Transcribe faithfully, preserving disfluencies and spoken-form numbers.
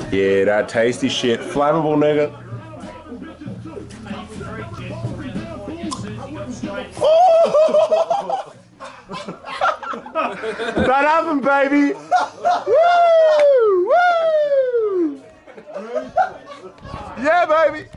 Yeah, that tasty shit. Flammable, nigga. Oh! That happened, baby. Woo! Woo! Yeah, baby.